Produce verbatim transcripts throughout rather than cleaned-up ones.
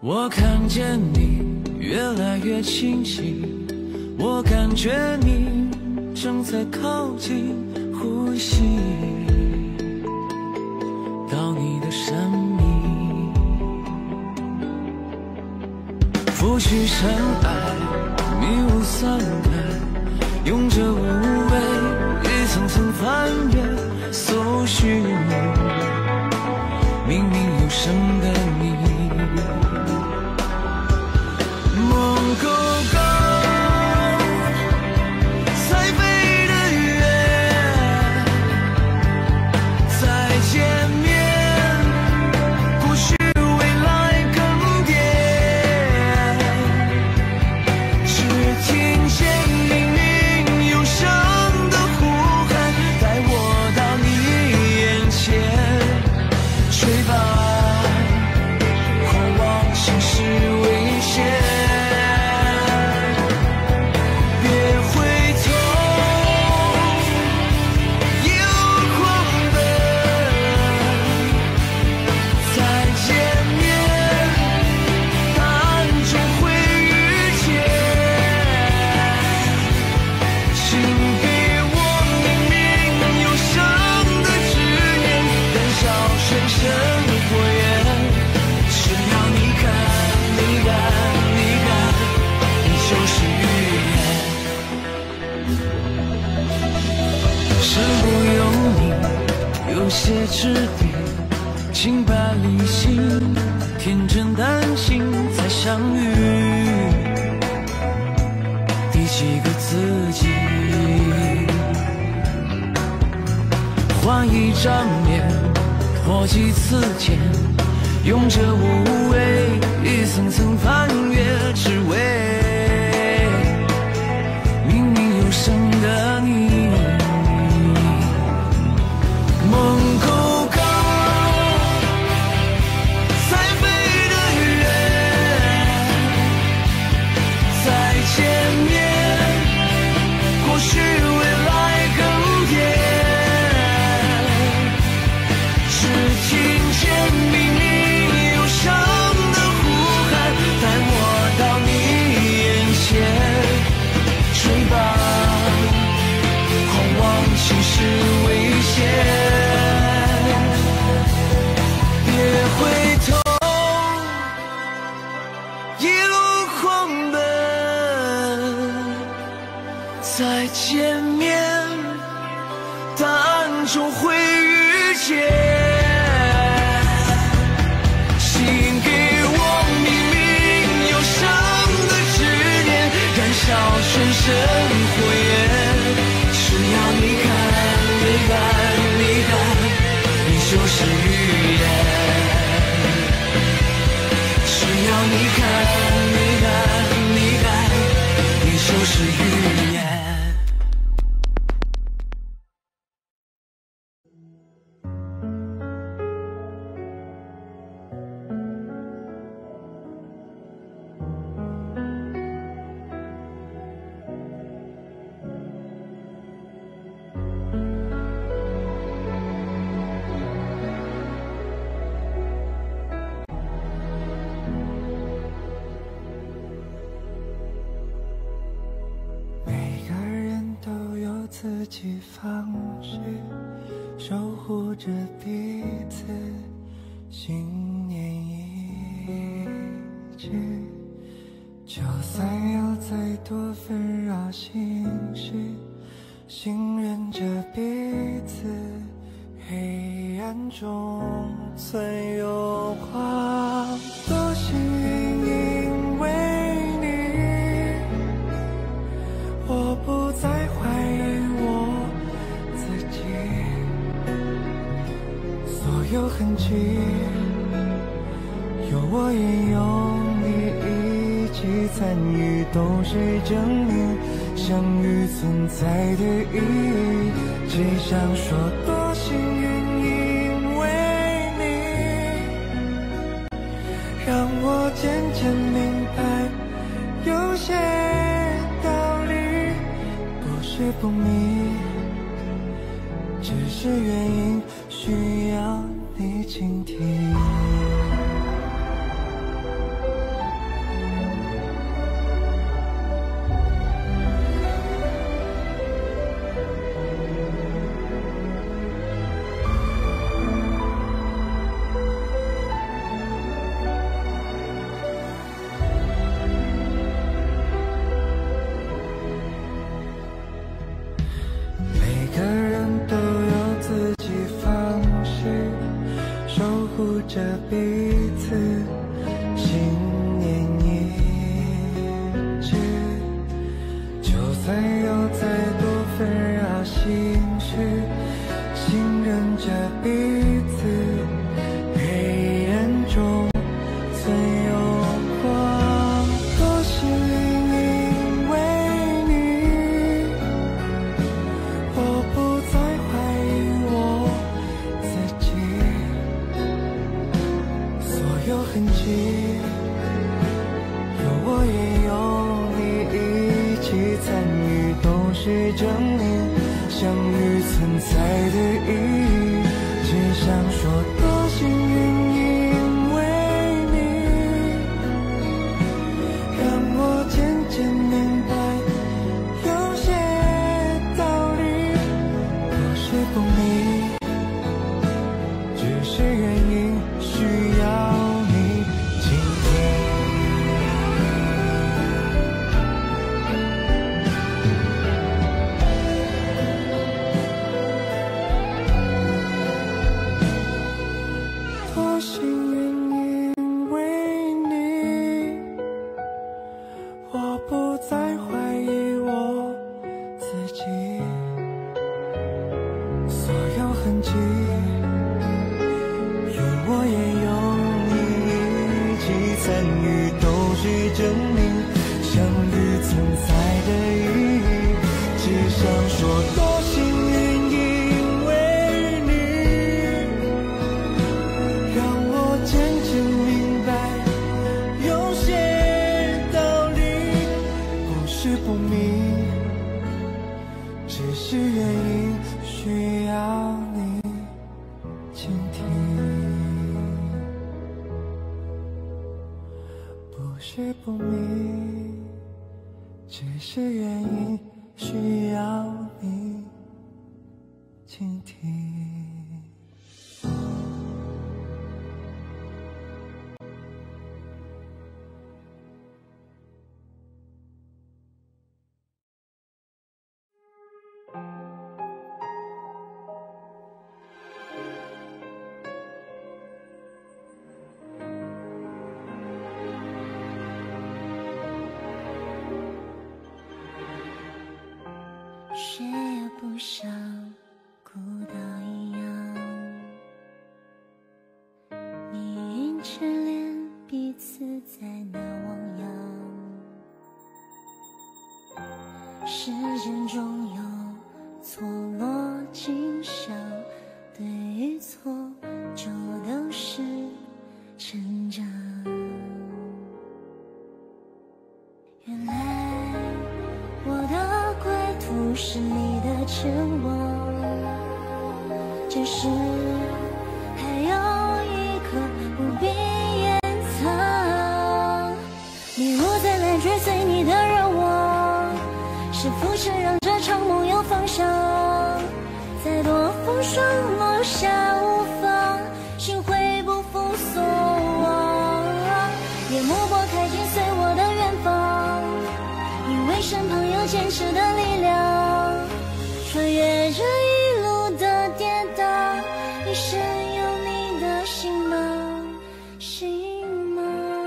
我看见你越来越清晰，我感觉你正在靠近，呼吸到你的神秘，拂去尘埃，迷雾散开，用这无畏一层层翻越，搜寻明明有声的你。梦够高，才飞得远，再见面，过去未来更迭，只听见明明有声的呼喊，带我到你眼前，吹吧，狂妄心事危险。有些质地，清白理性，天真担心才相遇。第几个自己，换一张脸，破几次茧，用这无畏一层层翻越，只为明明有声的你。梦够高，才飞得远，再见面，过去未来更迭，只听见明明有声的呼喊，带我到你眼前，吹吧，狂妄其实危险。再见面，答案终会遇见。请给我明明有声的执念，燃烧全身火焰。只要你看，你看，你看，你就是预言。只要你看，你看，你看，你就是预言。 自己方式守护着彼此，信念一致。就算有再多纷扰心事，信任着彼此，黑暗中存有光。多幸运，因为你，我不再怀疑有痕迹，有我也有你一起参与，都是证明相遇存在的意义。只想说多幸运，因为你让我渐渐明白，有些道理不是不明，只是原因需要你倾听。 此，信念一致。就算有再多纷扰心事，信任着彼此，黑暗中曾有光。多幸运，因为你，我不再怀疑我自己，所有痕迹，有我也有你一起参与，都是证明相遇存在的意义。只想说多幸运，因为你让我渐渐明白，有些道理不是不明，只是原因需要你倾听。多幸运，因为你，我不再怀疑我自己，所有痕迹，有我也有你一起参与，都是证明相遇存在的意义。只想说多幸运，因为你让我渐渐明白，有些道理不是不明，只是原因需要你倾听。不是不明，只是原因需要你倾听。 谁也不想孤岛一样，你映着脸，彼此在那汪洋。时间中有错落今生，对与错就都是成长。原来我的归途是你的前往，只是还有一刻不必掩藏。你我再来追随你的热望，是浮沉让这场梦有方向。再多风霜落下无妨，心会不负所望。夜幕拨开紧随我的远方，因为身旁有坚持的力量，穿越这一路的跌宕，一生有你的心忙，心忙。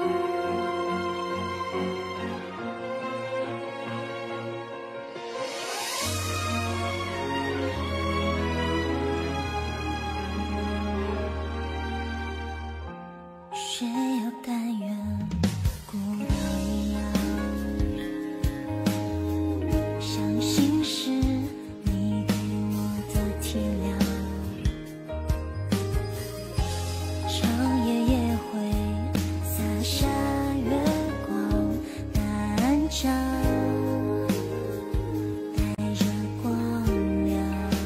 谁又甘愿孤岛一样？相信是你给我的体谅，长夜也会洒下月光，南疆带着光亮。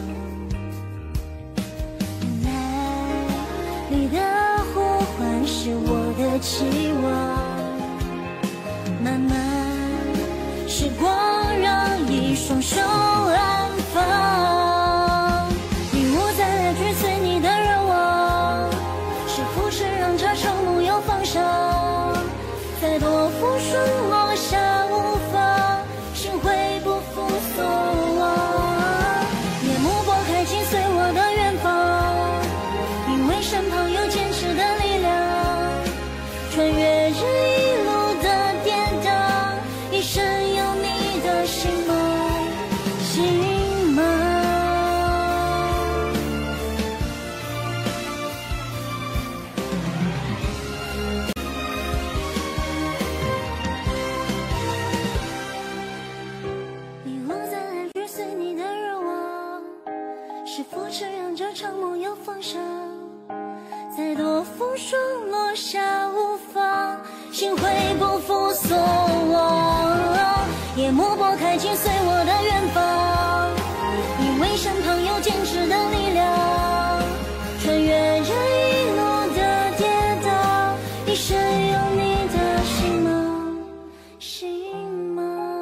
原来你的呼唤是我的期望，慢慢时光让一双手安放。你我再来追随你的热望，是浮沉让这场梦有方向。再多风霜落下无妨，心会不负所望。夜幕拨开紧随我的远方，因为身旁有坚持的力量， 穿越这一路的跌宕，一生有你的心吗？心吗？你落在爱追随你的热望，是否这样这场梦要放手？再多风霜落下无妨，心会不负所望，夜幕拨开紧随我的远方，因为身旁有坚持的力量，穿越这一路的跌宕，一生有你的心吗？心吗？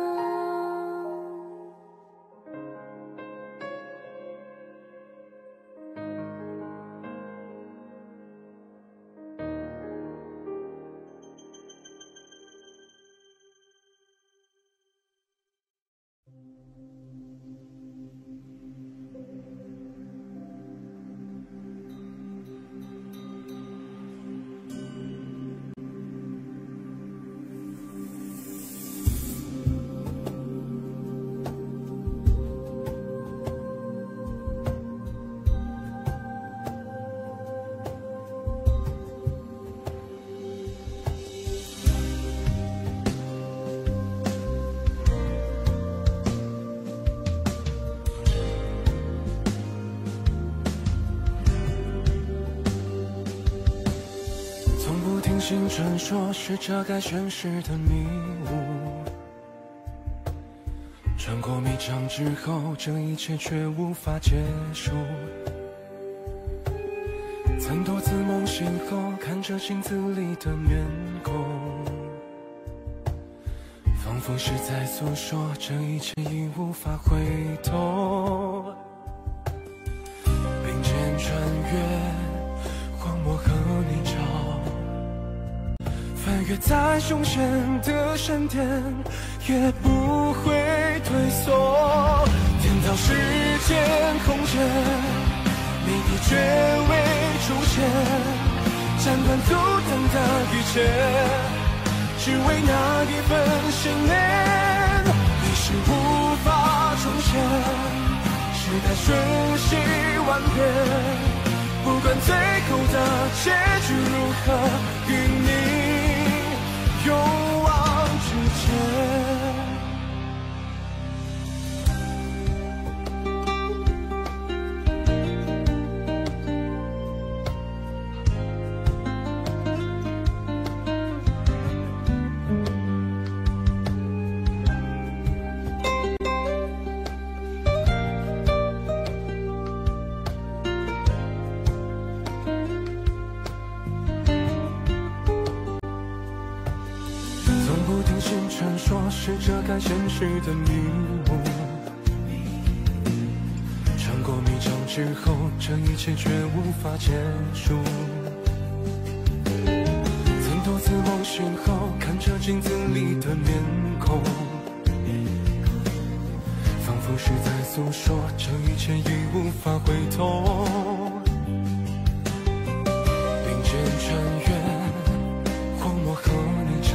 信传说是遮盖现实的迷雾，穿过迷障之后，这一切却无法结束。曾多次梦醒后，看着镜子里的面孔，仿佛是在诉说这一切已无法回头。并肩穿越荒漠和泥沼，翻越再凶险的山巅，也不会退缩。颠倒时间空间，谜底却未出现，斩断阻挡的一切，只为那一份信念。历史无法重现，时代瞬息万变。不管最后的结局如何，与你勇往直前。传说是遮盖现实的迷雾，穿过迷障之后，这一切却无法结束。曾多次梦醒后，看着镜子里的面孔，仿佛是在诉说这一切已无法回头。并肩穿越荒漠和泥沼，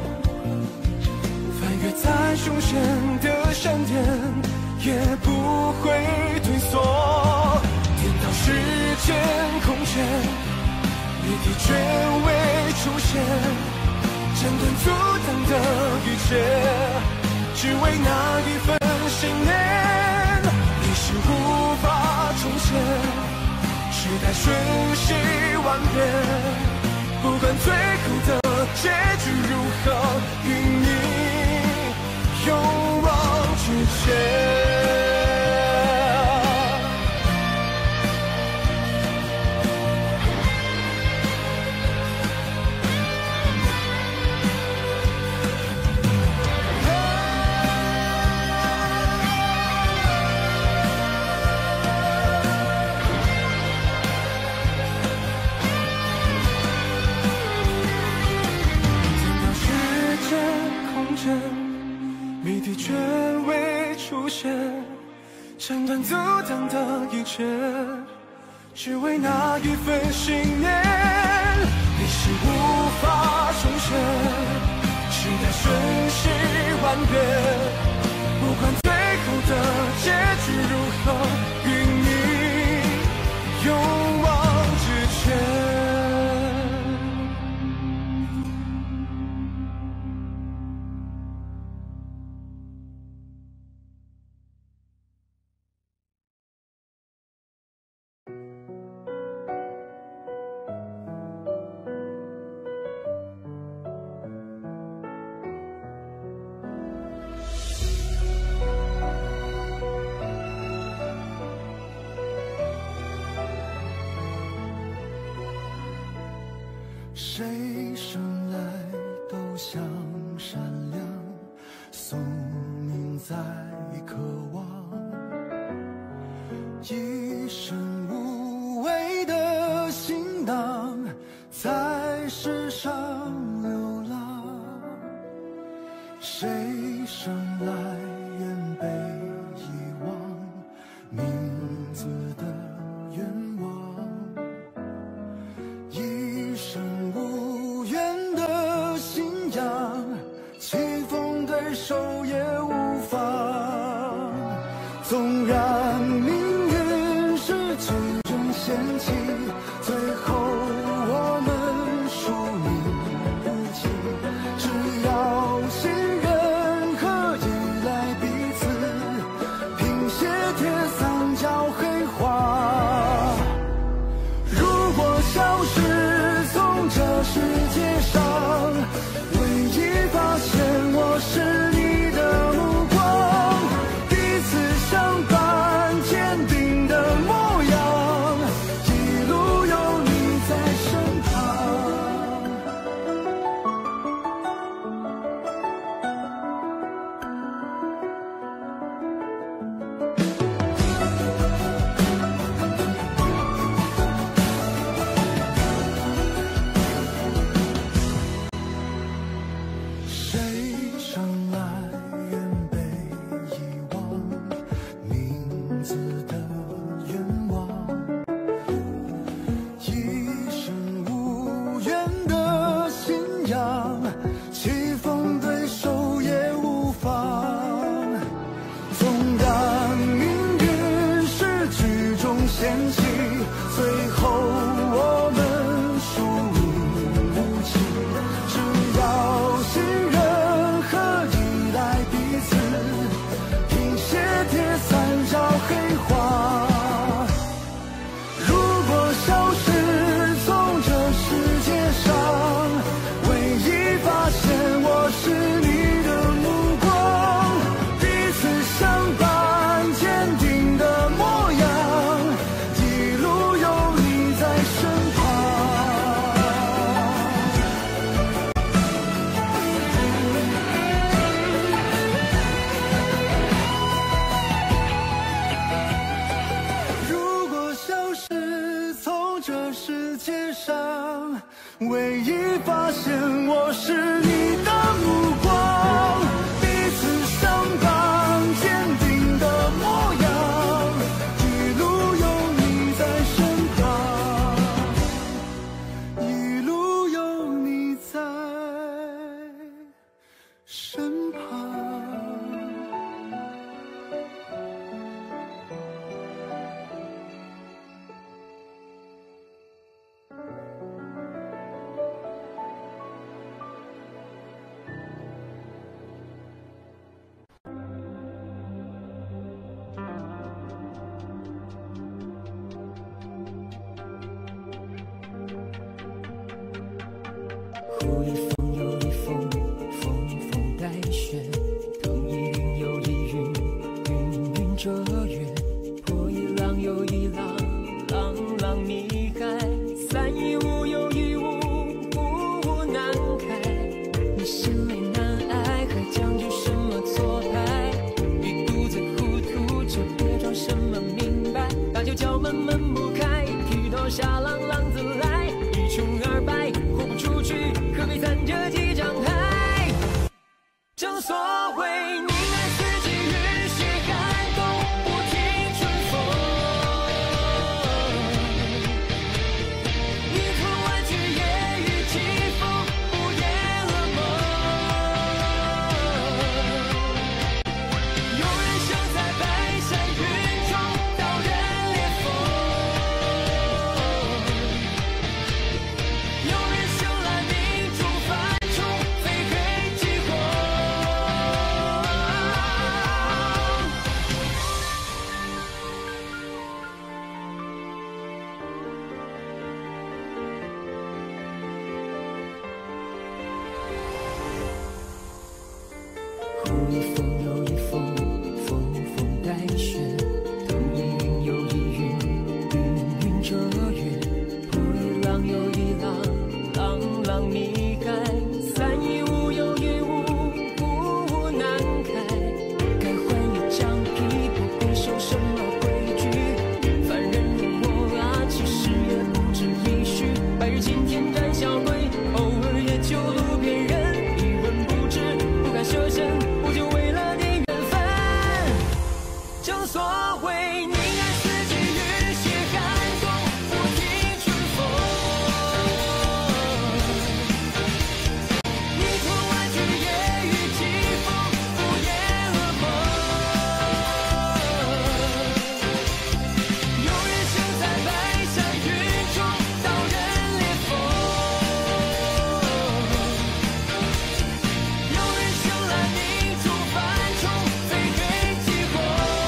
越再凶险的山巅，也不会退缩。颠倒时间空间，谜底却未出现，斩断阻挡的一切，只为那一份信念。历史无法重现，时代瞬息万变。不管最后的结局如何，与你勇往直前。谜底却未出现，斩断阻挡的一切，只为那一份信念。历史无法期待顺势完结。不管最后的结局如何，与你勇往直前。 谁生来都想闪亮，宿命在渴望，一生无畏的行囊，在世上流浪。谁生来愿被遗忘，名字的愿望，一生无怨的信仰，棋逢对手也无妨。纵然命运是最终陷阱，最后我们输赢无情。只要信任和依赖彼此，拼写铁三角黑画。如果消失从这世界上，唯一发现我是你的目光，彼此相伴坚定的模样，一路有你在身旁。谁生来愿被遗忘，名字的愿望，一生无怨的信仰，棋逢对手也无妨。纵然命运是局中陷棋，最后我们输赢无情。只要信任和依赖彼此，拼写铁三角黑画。如果消失从这世界上，唯一发现我是你的目光，彼此相伴坚定的模样，一路有你在身旁。如果消失从这世界上，唯一发现我是你的目光，彼此相伴坚定的模样，一路有你在身旁，一路有你在身旁。 忽一风又一风，风风带雪，同一云又一云，云云遮月，破一浪又一浪，浪浪迷海，散一雾又一雾，雾雾难开。你是美难爱，还讲究什么错牌？你独自糊涂，就别装什么明白。大酒浇满门不开，提刀下浪浪自来，一穷二白，豁不出去。可悲残忍哭一封又一封，封封带雪，等一云又一云，云云遮月，扑一浪又一浪，浪浪弥改，散一雾又一雾，雾雾难开。该换一张皮，不必守什么规矩，凡人如我啊，其实也不止一许。白日晴天斩小鬼，偶尔也就路边人，一文不值，不敢涉身，不就为了点缘分？正所谓宁愿四季雨雪寒冬，不听春风。泥土万句夜雨季风，不夜噩梦。有人生在百山云中，刀刃裂缝。有人生来命中繁重，非黑即红。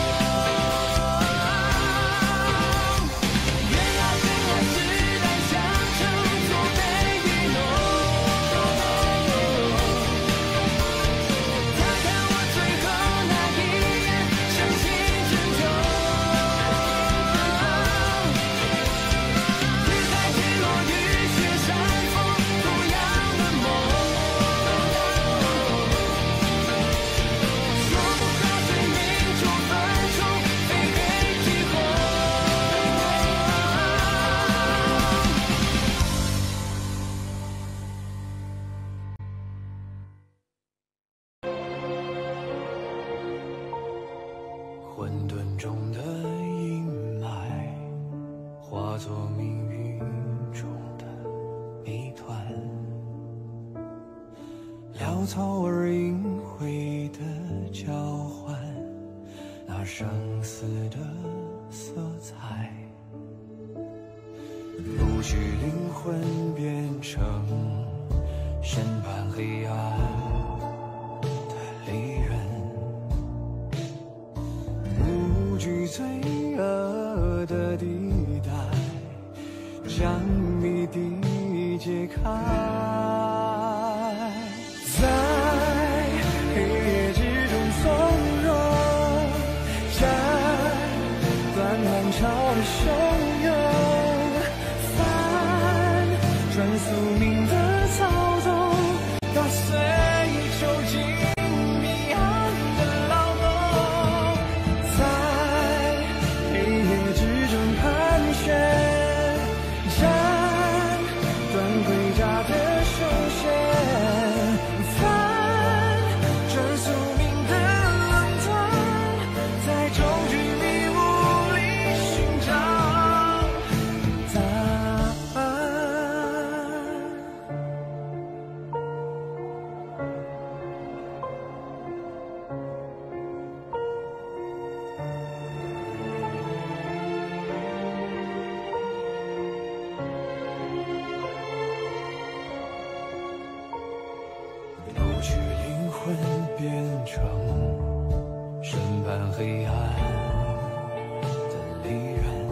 原来真爱是胆相称，作悲与浓。他看我最后那一眼，深情珍重。日在日落雨雪山峰，同样的梦。说不好生命中繁重，非黑即红。混沌中的阴霾，化作命运中的谜团，潦草而隐晦的交换，那生死的色彩，不许灵魂变成审判黑暗的利刃，无惧罪恶的地带，将谜底解开。在黑夜之中从容，斩断浪潮的汹涌，翻转宿命的操纵，打碎囚禁彼岸的牢笼，在黑夜之中盘旋，斩断盔甲的手线，翻转宿命的冷暖，在终局迷雾里寻找答案。不许灵魂变成审判黑暗的利刃，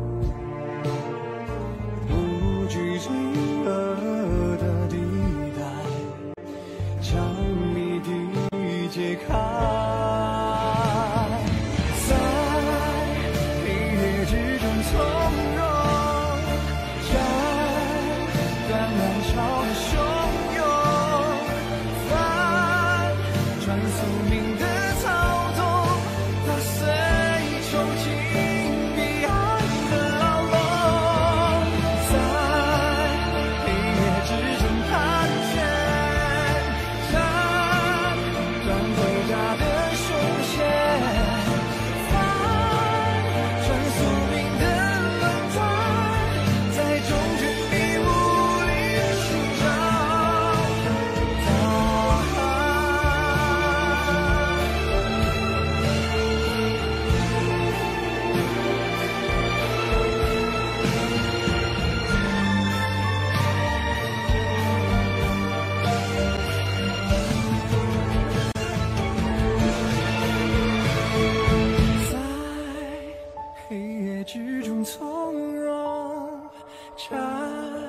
不惧罪恶的地带，将谜底解开。在黑夜之中从容，斩断浪潮的汹涌，翻转宿命的操纵，打碎囚禁彼岸的牢笼，在黑夜之中盘旋，斩断盔甲的手线，翻转宿命的冷暖，在终局迷雾里寻找答在黑夜之中从容，斩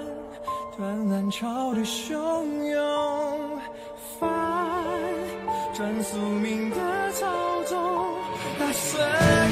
断浪潮的汹涌，翻转宿命的操纵，打碎。